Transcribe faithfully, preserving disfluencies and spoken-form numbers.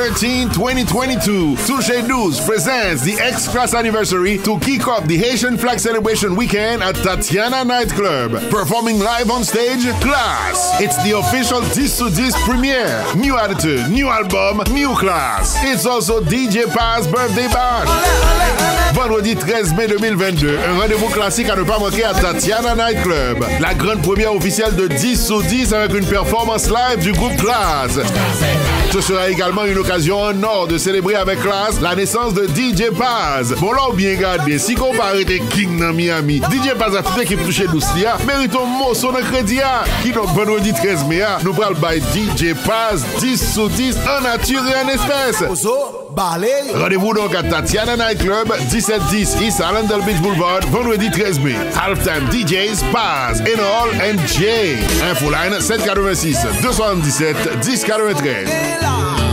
thirteenth, twenty twenty-two, Touche douze presents the Klass Anniversary to kick off the Haitian Flag Celebration weekend at Tatiana Nightclub. Performing live on stage, Klass. It's the official ten sur ten premiere. New attitude, new album, new Klass. It's also D J Paz Birthday Bash. Vendredi treize mai deux mille vingt-deux, un rendez-vous classique à ne pas manquer à Tatiana Nightclub. La grande première officielle de dix sur dix avec une performance live du groupe Klass. Ce sera également une occasion en or de célébrer avec Klass la naissance de D J Paz. Bon là, bien gardé, si comparé à King dans Miami, D J Paz a toute équipe touchée d'Ouslia, mérite un mot sur notre crédit, qui donc vendredi treize mai, nous parlons by D J Paz dix sur dix en nature et en espèces. Rendez-vous donc à Tatiana Nightclub, dix-sept dix East Arundel Beach Boulevard, vendredi treize mai. Halftime D Js, Paz, Enol and J. Infoline sept huit six, deux sept sept, dix quatre-vingt-treize.